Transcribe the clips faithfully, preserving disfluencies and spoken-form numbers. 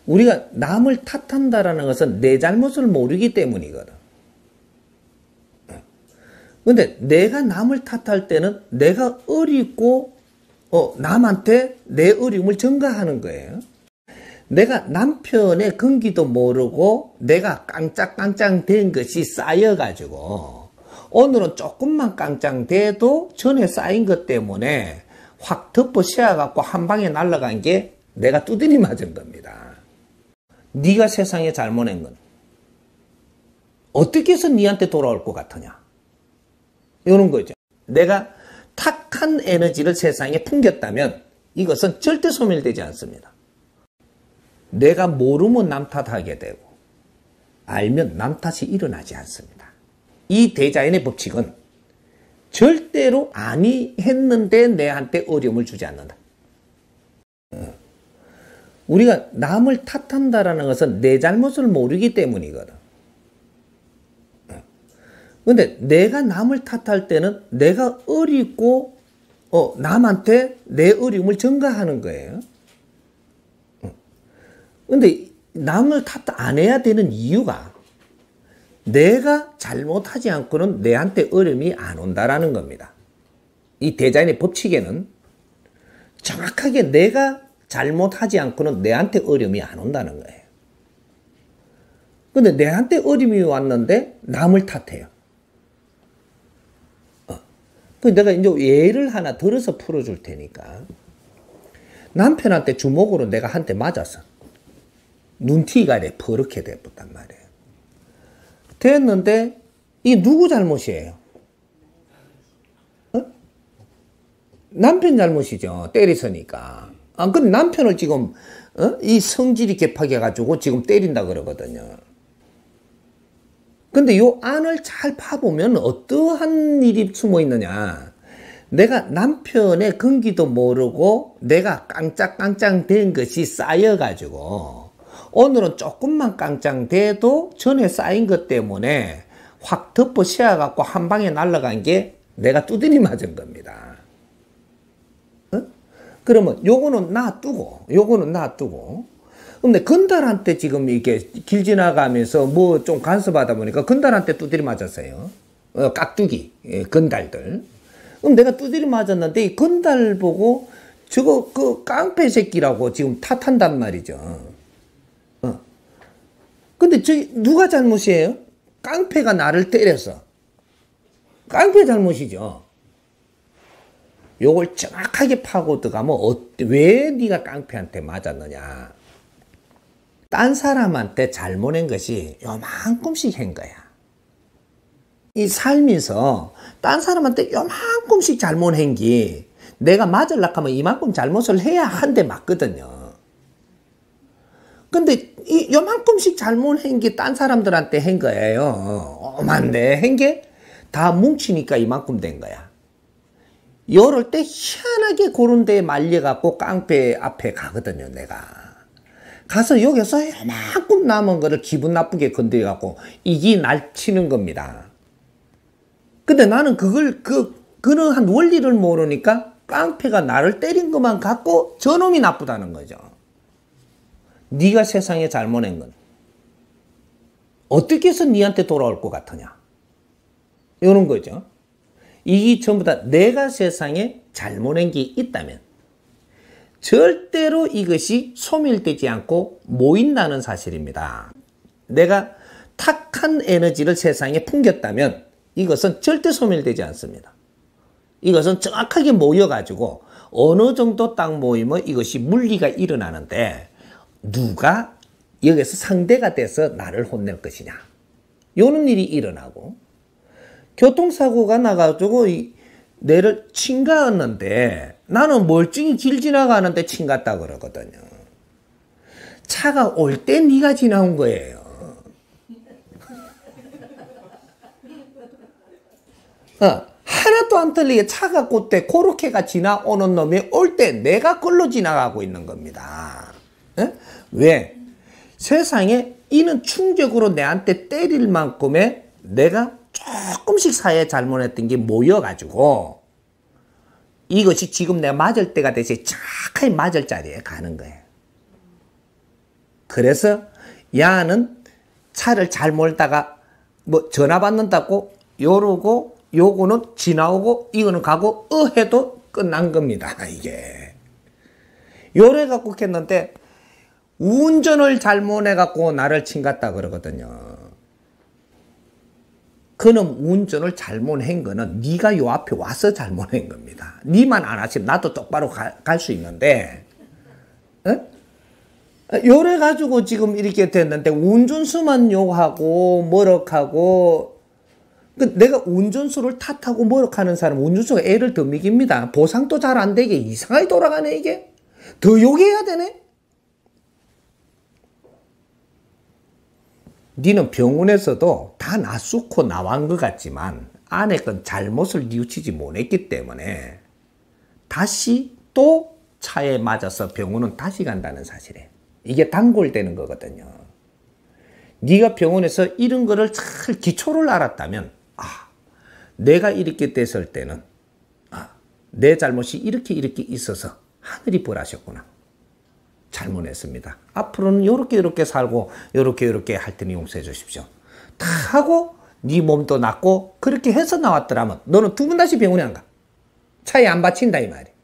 우리가 남을 탓한다라는 것은 내 잘못을 모르기 때문이거든. 근데 내가 남을 탓할 때는 내가 어리고 어, 남한테 내 어려움을 전가하는 거예요. 내가 남편의 근기도 모르고 내가 깡짝깡짝 된 것이 쌓여가지고 오늘은 조금만 깡짱돼도 전에 쌓인 것 때문에 확 덮어 씌워갖고 한 방에 날아간 게 내가 두드리 맞은 겁니다. 네가 세상에 잘못한 건 어떻게 해서 네한테 돌아올 것 같으냐? 이런 거죠. 내가 탁한 에너지를 세상에 풍겼다면 이것은 절대 소멸되지 않습니다. 내가 모르면 남 탓하게 되고 알면 남 탓이 일어나지 않습니다. 이 대자연의 법칙은 절대로 아니 했는데 내한테 어려움을 주지 않는다. 우리가 남을 탓한다라는 것은 내 잘못을 모르기 때문이거든. 근데 내가 남을 탓할 때는 내가 어리고 어, 남한테 내 어려움을 전가하는 거예요. 근데 남을 탓 안 해야 되는 이유가 내가 잘못하지 않고는 내한테 어려움이 안 온다라는 겁니다. 이 대자연의 법칙에는 정확하게 내가 잘못하지 않고는 내한테 어려움이 안 온다는 거예요. 근데 내한테 어려움이 왔는데 남을 탓해요. 어. 내가 이제 예를 하나 들어서 풀어줄 테니까. 남편한테 주먹으로 내가 한 대 맞았어. 눈티가 돼 퍼렇게 됐단 말이에요. 됐는데 이게 누구 잘못이에요? 어? 남편 잘못이죠. 때리서니까. 아, 근데 남편을 지금 어? 이 성질이 개팍해 가지고 지금 때린다 그러거든요. 근데 요 안을 잘 파보면 어떠한 일이 숨어 있느냐. 내가 남편의 근기도 모르고 내가 깡짝깡짝 된 것이 쌓여가지고 오늘은 조금만 깡짱돼도 전에 쌓인 것 때문에 확 덮어 씌워갖고 한 방에 날아간 게 내가 두드리 맞은 겁니다. 어? 그러면 요거는 놔두고, 요거는 놔두고. 근데 건달한테 지금 이렇게 길 지나가면서 뭐 좀 간섭하다 보니까 건달한테 두드리 맞았어요. 어, 깍두기, 예, 건달들. 그럼 내가 두드리 맞았는데 이 건달 보고 저거 그 깡패 새끼라고 지금 탓한단 말이죠. 근데 저기 누가 잘못이에요? 깡패가 나를 때렸어. 깡패 잘못이죠. 요걸 정확하게 파고 들어가면 어, 왜 네가 깡패한테 맞았느냐. 딴 사람한테 잘못한 것이 요만큼씩 한 거야. 이 살면서 딴 사람한테 요만큼씩 잘못한 게 내가 맞으려고 하면 이만큼 잘못을 해야 한 대 맞거든요. 근데 이 요만큼씩 잘못한 게 딴 사람들한테 한 거예요. 오만데 한 게 다 뭉치니까 이만큼 된 거야. 요럴 때 희한하게 그런 데에 말려갖고 깡패 앞에 가거든요, 내가. 가서 여기서 요만큼 남은 거를 기분 나쁘게 건드려갖고 이게 날 치는 겁니다. 근데 나는 그걸, 그, 그러한 원리를 모르니까 깡패가 나를 때린 것만 갖고 저놈이 나쁘다는 거죠. 네가 세상에 잘못한 건 어떻게 해서 네한테 돌아올 것 같으냐. 이런 거죠. 이게 전부 다 내가 세상에 잘못한 게 있다면 절대로 이것이 소멸되지 않고 모인다는 사실입니다. 내가 탁한 에너지를 세상에 풍겼다면 이것은 절대 소멸되지 않습니다. 이것은 정확하게 모여가지고 어느 정도 딱 모이면 이것이 물리가 일어나는데 누가 여기서 상대가 돼서 나를 혼낼 것이냐. 요런 일이 일어나고 교통사고가 나가지고 내를 침갔는데 나는 멀쩡히 길 지나가는데 침갔다 그러거든요. 차가 올 때 네가 지나온 거예요. 어, 하나도 안 틀리게 차가 그때 그렇게가 지나오는 놈이 올 때 내가 걸로 지나가고 있는 겁니다. 에? 왜? 세상에 이는 충격으로 내한테 때릴 만큼의 내가 조금씩 사회에 잘못했던 게 모여가지고 이것이 지금 내가 맞을 때가 돼서 정확하게 맞을 자리에 가는 거예요. 그래서 야는 차를 잘 몰다가 뭐 전화 받는다고 요러고 요거는 지나오고 이거는 가고 어 해도 끝난 겁니다. 이게 요래 갖고 했는데 운전을 잘못해 갖고 나를 친갔다 그러거든요. 그놈 운전을 잘못한 거는 네가 요 앞에 와서 잘못한 겁니다. 네만 안 하시면 나도 똑바로 갈 수 있는데 어? 요래 가지고 지금 이렇게 됐는데 운전수만 욕하고 뭐럭하고 내가 운전수를 탓하고 뭐럭하는 사람은 운전수가 애를 더 먹입니다. 보상도 잘 안 되게 이상하게 돌아가네 이게. 더 욕해야 되네. 니는 병원에서도 다 낯수고 나온 것 같지만 안에 건 잘못을 뉘우치지 못했기 때문에 다시 또 차에 맞아서 병원은 다시 간다는 사실에 이게 단골되는 거거든요. 네가 병원에서 이런 거를 잘 기초를 알았다면 아, 내가 이렇게 됐을 때는 아, 내 잘못이 이렇게 이렇게 있어서 하늘이 벌하셨구나. 잘못했습니다. 앞으로는 요렇게 요렇게 살고 요렇게 요렇게 할 테니 용서해 주십시오. 다 하고 네 몸도 낫고 그렇게 해서 나왔더라면 너는 두 번 다시 병원에 안 가. 차에 안 받친다 이 말이야.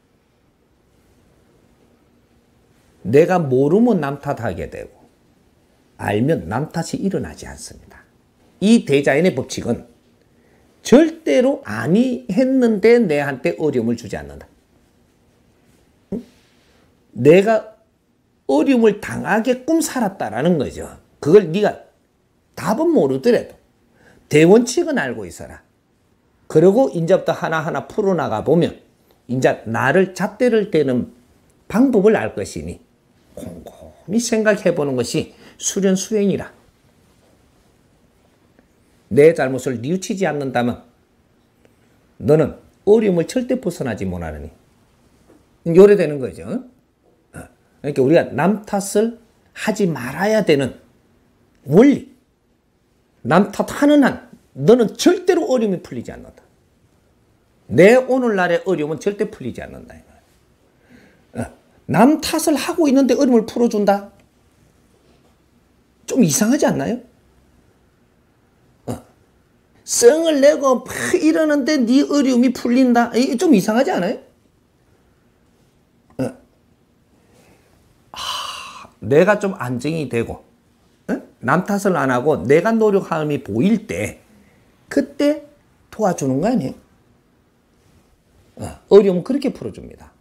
내가 모르면 남 탓하게 되고 알면 남 탓이 일어나지 않습니다. 이 대자연의 법칙은 절대로 아니 했는데 내한테 어려움을 주지 않는다. 응? 내가 어려움을 당하게끔 살았다라는 거죠. 그걸 네가 답은 모르더라도 대원칙은 알고 있어라. 그리고 이제부터 하나하나 풀어나가 보면 이제 나를 잣대를 대는 방법을 알 것이니 곰곰이 생각해 보는 것이 수련수행이라. 내 잘못을 뉘우치지 않는다면 너는 어려움을 절대 벗어나지 못하느니 요래 되는 거죠. 그러니까 우리가 남 탓을 하지 말아야 되는 원리. 남 탓하는 한 너는 절대로 어려움이 풀리지 않는다. 내 오늘날의 어려움은 절대 풀리지 않는다. 남 탓을 하고 있는데 어려움을 풀어준다? 좀 이상하지 않나요? 어. 성을 내고 이러는데 네 어려움이 풀린다? 좀 이상하지 않아요? 내가 좀 안정이 되고 어? 남 탓을 안 하고 내가 노력함이 보일 때 그때 도와주는 거 아니에요? 어, 어려움 그렇게 풀어줍니다.